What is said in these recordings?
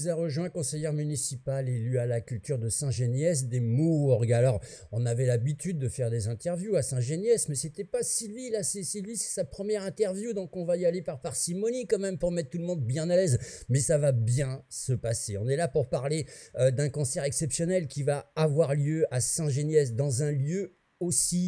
nous a rejoint, conseillère municipale élue à la culture de Saint-Géniès des Mourgues. Alors, on avait l'habitude de faire des interviews à Saint-Géniès, mais c'était pas Sylvie, là, c'est Sylvie, c'est sa première interview, donc on va y aller par parcimonie quand même pour mettre tout le monde bien à l'aise. Mais ça va bien se passer. On est là pour parler d'un concert exceptionnel qui va avoir lieu à Saint-Géniès dans un lieu aussi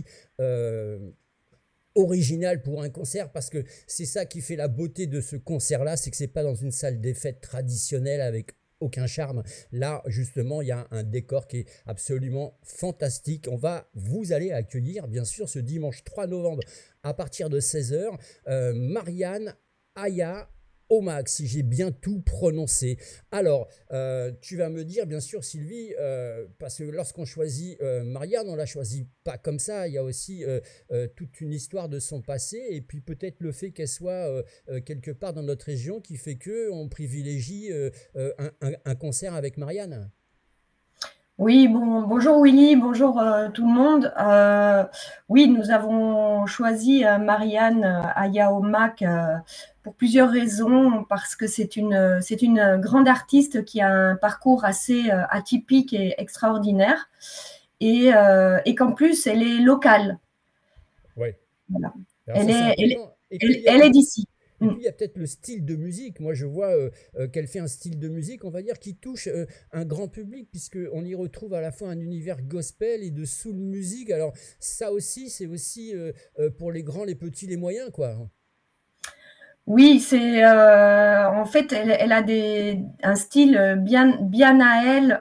original pour un concert, parce que c'est ça qui fait la beauté de ce concert-là, c'est que c'est pas dans une salle des fêtes traditionnelle avec aucun charme. Là, justement, il y a un décor qui est absolument fantastique. Vous allez accueillir, bien sûr, ce dimanche 3 novembre à partir de 16 h, Marianne Aya Omak, si j'ai bien tout prononcé. Alors, tu vas me dire, bien sûr, Sylvie, parce que lorsqu'on choisit Marianne, on ne la choisit pas comme ça. Il y a aussi toute une histoire de son passé, et puis peut-être le fait qu'elle soit quelque part dans notre région qui fait qu'on privilégie un concert avec Marianne. Oui, bonjour Willy, bonjour tout le monde. Oui, nous avons choisi Marianne Ayaomak pour plusieurs raisons, parce que c'est une grande artiste qui a un parcours assez atypique et extraordinaire, et qu'en plus elle est locale. Oui. Voilà. Alors Elle ça, c'est est, elle est, important. Et puis, elle, elle est d'ici. et puis, il y a peut-être le style de musique. Moi, je vois qu'elle fait un style de musique, on va dire, qui touche un grand public, puisqu'on y retrouve à la fois un univers gospel et de soul music. Alors, ça aussi, c'est aussi pour les grands, les petits, les moyens, quoi. Oui, en fait, elle a un style bien à elle.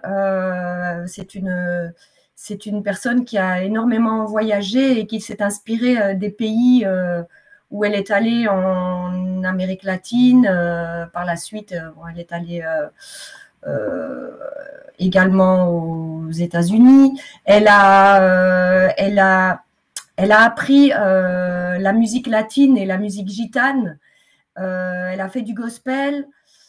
C'est une personne qui a énormément voyagé et qui s'est inspirée des pays où elle est allée en Amérique latine. Par la suite, elle est allée euh, également aux États-Unis. Elle a appris la musique latine et la musique gitane. Elle a fait du gospel.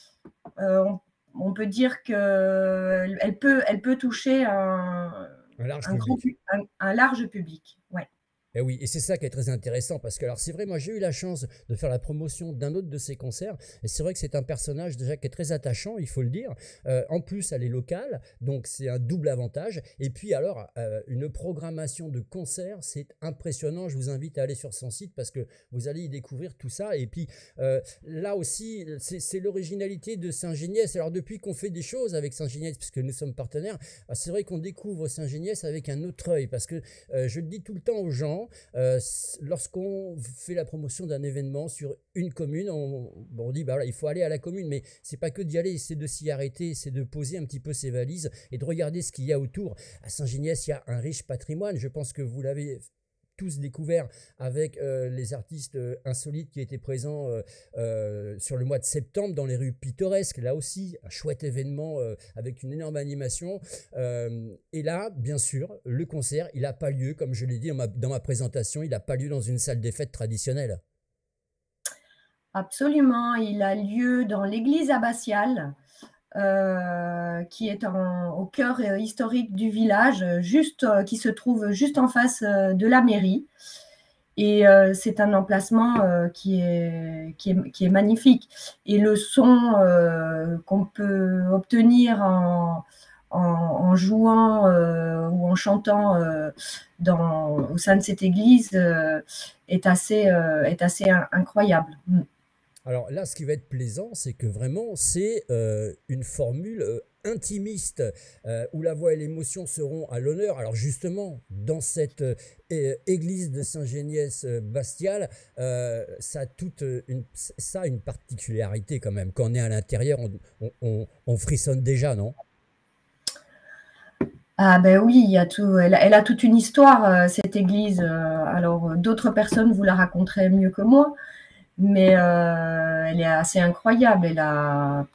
On peut dire qu'elle peut toucher Un large public. un large public. Ouais. Et oui, et c'est ça qui est très intéressant, parce que, alors c'est vrai, moi j'ai eu la chance de faire la promotion d'un autre de ses concerts, et c'est vrai que c'est un personnage déjà qui est très attachant, il faut le dire. En plus, elle est locale, donc c'est un double avantage. Et puis alors, une programmation de concerts, c'est impressionnant. Je vous invite à aller sur son site, parce que vous allez y découvrir tout ça. Et puis là aussi, c'est l'originalité de Saint-Géniès. Alors depuis qu'on fait des choses avec Saint-Géniès, puisque nous sommes partenaires, c'est vrai qu'on découvre Saint-Géniès avec un autre œil, parce que je le dis tout le temps aux gens, lorsqu'on fait la promotion d'un événement sur une commune, on dit bah voilà, il faut aller à la commune, mais c'est pas que d'y aller, c'est de s'y arrêter, c'est de poser un petit peu ses valises et de regarder ce qu'il y a autour. À Saint-Géniès, il y a un riche patrimoine. Je pense que vous l'avez tous découvert avec les artistes insolites qui étaient présents sur le mois de septembre dans les rues pittoresques. Là aussi, un chouette événement avec une énorme animation. Et là, bien sûr, le concert, il n'a pas lieu, comme je l'ai dit dans ma présentation, il n'a pas lieu dans une salle des fêtes traditionnelle. Absolument. Il a lieu dans l'église abbatiale, qui est au cœur historique du village, qui se trouve juste en face de la mairie. Et c'est un emplacement qui est magnifique. Et le son qu'on peut obtenir en jouant ou en chantant au sein de cette église est assez incroyable. Alors là, ce qui va être plaisant, c'est que vraiment, c'est une formule intimiste, où la voix et l'émotion seront à l'honneur. Alors justement, dans cette église de Saint-Géniès-Bastial, ça a une particularité quand même. Quand on est à l'intérieur, on frissonne déjà, non? Ah ben oui, il y a tout. Elle a toute une histoire, cette église. Alors d'autres personnes vous la raconteraient mieux que moi, mais elle est assez incroyable. Elle a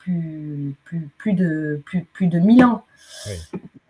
plus de 1000 ans. Oui.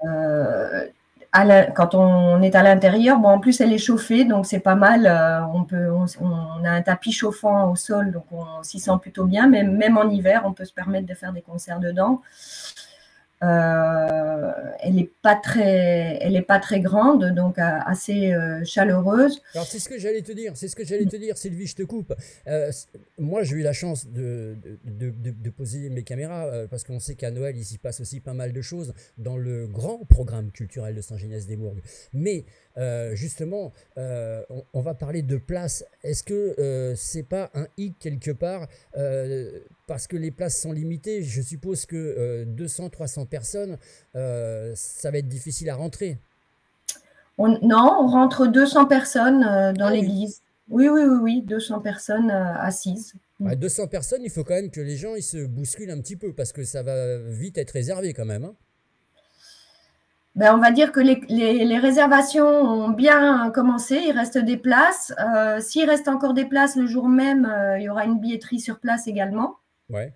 Quand on est à l'intérieur, bon, en plus elle est chauffée, donc c'est pas mal. On a un tapis chauffant au sol, donc on s'y sent plutôt bien. Même en hiver, on peut se permettre de faire des concerts dedans. Elle est pas très grande, donc assez chaleureuse. Alors, c'est ce que j'allais te dire, c'est ce que j'allais te dire, Sylvie, je te coupe. Moi, j'ai eu la chance de poser mes caméras parce qu'on sait qu'à Noël, il s'y passe aussi pas mal de choses dans le grand programme culturel de Saint-Genès-des-Mourgues. Mais justement, on va parler de places. Est-ce que c'est pas un hic quelque part parce que les places sont limitées? Je suppose que 200-300 personnes, ça va être difficile à rentrer. Non, on rentre 200 personnes dans Ah oui. l'église. Oui, oui, oui, oui, 200 personnes assises. À 200 personnes, il faut quand même que les gens ils se bousculent un petit peu parce que ça va vite être réservé quand même, hein. Ben, on va dire que les réservations ont bien commencé. Il reste des places. S'il reste encore des places le jour même, il y aura une billetterie sur place également. Ouais.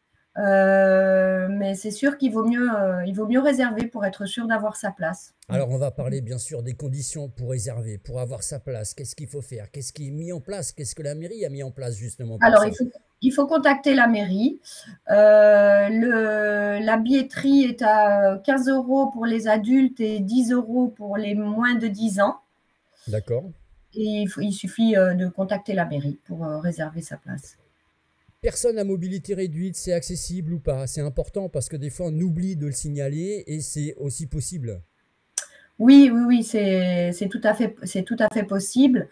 Mais c'est sûr il vaut mieux réserver pour être sûr d'avoir sa place. Alors on va parler bien sûr des conditions pour réserver, pour avoir sa place. Qu'est-ce qu'il faut faire? Qu'est-ce qui est mis en place? Qu'est-ce que la mairie a mis en place justement pour Alors, ça? il faut contacter la mairie. La billetterie est à 15 € pour les adultes et 10 € pour les moins de 10 ans. D'accord. Et il suffit de contacter la mairie pour réserver sa place. Personne à mobilité réduite, c'est accessible ou pas? C'est important parce que des fois on oublie de le signaler et c'est aussi possible. Oui, oui, oui, c'est tout à fait possible.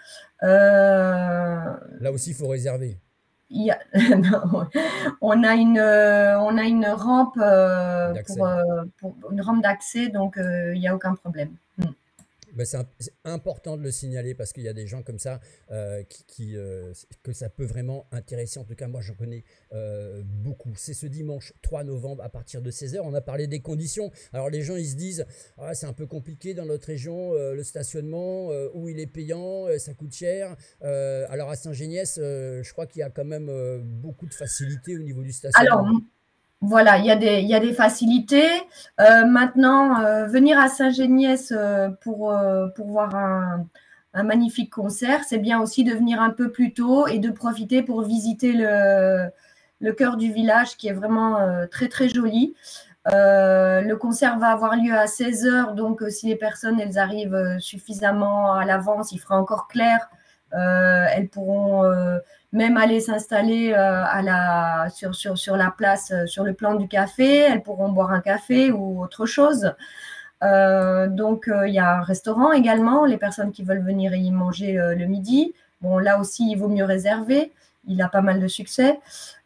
Là aussi, il faut réserver. Il y a, non, on a une rampe D'accès. pour une rampe d'accès, donc il n'y a aucun problème. Ben, c'est important de le signaler parce qu'il y a des gens comme ça que ça peut vraiment intéresser. En tout cas, moi, j'en connais beaucoup. C'est ce dimanche 3 novembre à partir de 16 heures. On a parlé des conditions. Alors, les gens, ils se disent, ah, c'est un peu compliqué dans notre région, le stationnement, où il est payant, ça coûte cher. Alors, à Saint-Géniès, je crois qu'il y a quand même beaucoup de facilités au niveau du Alors, stationnement. voilà, il y a des facilités. Maintenant, venir à Saint-Géniès pour voir un magnifique concert, c'est bien aussi de venir un peu plus tôt et de profiter pour visiter le cœur du village qui est vraiment très, très joli. Le concert va avoir lieu à 16 heures, donc si les personnes elles arrivent suffisamment à l'avance, il fera encore clair. Elles pourront même aller s'installer sur la place, sur le plan du café. Elles pourront boire un café ou autre chose. Donc, il y a un restaurant également, les personnes qui veulent venir y manger le midi. Bon, là aussi, il vaut mieux réserver. Il a pas mal de succès.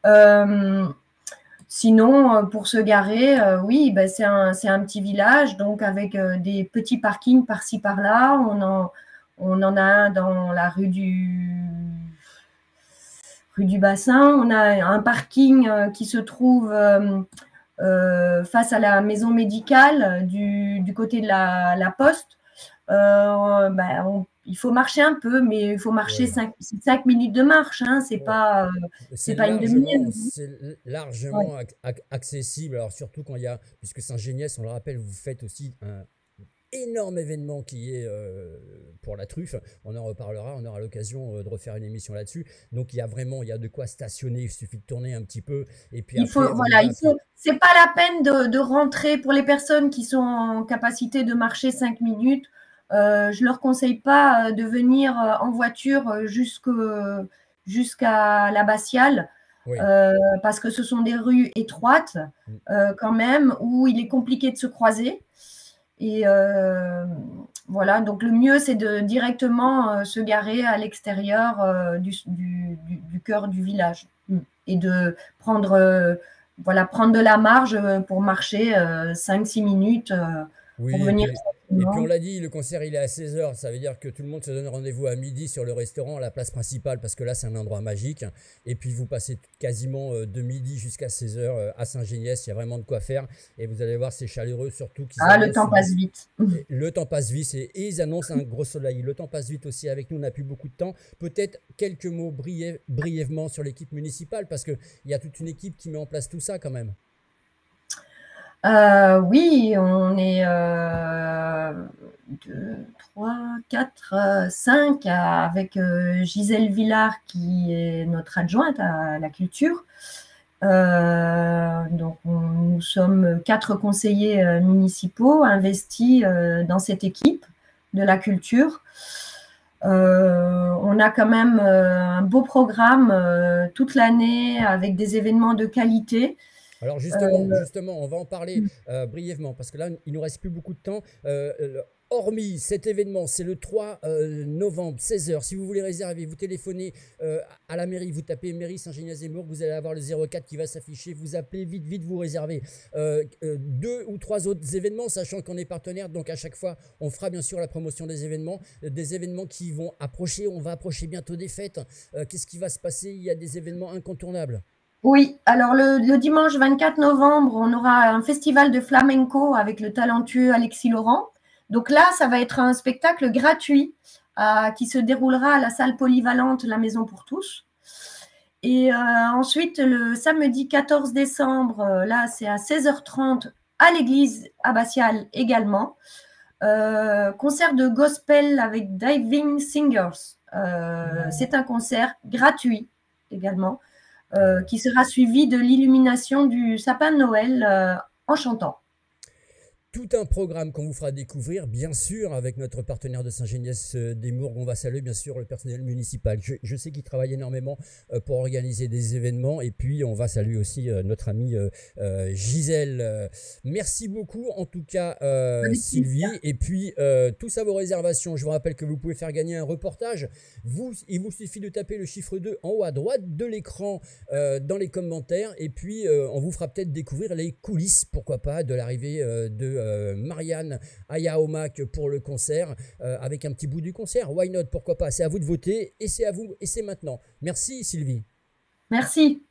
Sinon, pour se garer, oui, ben c'est un petit village, donc avec des petits parkings par-ci par-là. On en a un dans la rue du Bassin. On a un parking qui se trouve face à la maison médicale du côté de la poste. Il faut marcher un peu, mais il faut marcher Oui. 5 minutes de marche. Hein, Ouais. c'est pas une demi-heure. C'est Ouais. largement accessible. Alors surtout quand il y a, puisque Saint-Géniès, on le rappelle, vous faites aussi un énorme événement qui est pour la truffe. On en reparlera, on aura l'occasion de refaire une émission là-dessus. Donc il y a de quoi stationner, il suffit de tourner un petit peu et puis après on y va à pied. C'est pas la peine de rentrer pour les personnes qui sont en capacité de marcher 5 minutes. Je leur conseille pas de venir en voiture jusqu'à l'abbatiale Oui. parce que ce sont des rues étroites Mm. quand même où il est compliqué de se croiser. Et voilà, donc le mieux, c'est de directement se garer à l'extérieur du cœur du village et de prendre de la marge pour marcher 5-6 minutes pour Oui, venir et puis on tranquillement. l'a dit, le concert il est à 16 heures, ça veut dire que tout le monde se donne rendez-vous à midi sur le restaurant, à la place principale, parce que là c'est un endroit magique. Et puis vous passez quasiment de midi jusqu'à 16 heures à Saint-Géniès, il y a vraiment de quoi faire. Et vous allez voir, c'est chaleureux, surtout qu'ils Ah, le annoncent temps passe vite. le temps passe vite et ils annoncent un gros soleil. Le temps passe vite aussi avec nous, on n'a plus beaucoup de temps. Peut-être quelques mots brièvement sur l'équipe municipale, parce qu'il y a toute une équipe qui met en place tout ça quand même. Oui, on est 2, 3, 4, 5 avec Gisèle Villard qui est notre adjointe à la culture. Donc, nous sommes 4 conseillers municipaux investis dans cette équipe de la culture. On a quand même un beau programme toute l'année avec des événements de qualité. Alors justement, on va en parler brièvement parce que là, il nous reste plus beaucoup de temps. Hormis cet événement, c'est le 3 novembre, 16 heures. Si vous voulez réserver, vous téléphonez à la mairie, vous tapez mairie Saint-Géniaz-des-Maures, vous allez avoir le 04 qui va s'afficher. Vous appelez vite, vite, vous réservez. 2 ou 3 autres événements, sachant qu'on est partenaire, donc à chaque fois, on fera bien sûr la promotion des événements qui vont approcher. On va approcher bientôt des fêtes. Qu'est-ce qui va se passer? Il y a des événements incontournables. Oui, alors le dimanche 24 novembre, on aura un festival de flamenco avec le talentueux Alexis Laurent. Donc là, ça va être un spectacle gratuit qui se déroulera à la salle polyvalente La Maison pour tous. Et ensuite, le samedi 14 décembre, là, c'est à 16h30 à l'église abbatiale également. Concert de gospel avec Diving Singers. C'est un concert gratuit également. Qui sera suivi de l'illumination du sapin de Noël en chantant. Tout un programme qu'on vous fera découvrir, bien sûr, avec notre partenaire de Saint-Géniaz-des-Maures. On va saluer, bien sûr, le personnel municipal. Je sais qu'il travaille énormément pour organiser des événements. Et puis, on va saluer aussi notre amie Gisèle. Merci beaucoup, en tout cas, Sylvie. Et puis, tous à vos réservations. Je vous rappelle que vous pouvez faire gagner un reportage. Il vous suffit de taper le chiffre 2 en haut à droite de l'écran dans les commentaires. Et puis, on vous fera peut-être découvrir les coulisses, pourquoi pas, de l'arrivée de Marianne Ayaomak pour le concert, avec un petit bout du concert. Why not? Pourquoi pas? C'est à vous de voter et c'est à vous et c'est maintenant. Merci Sylvie. Merci.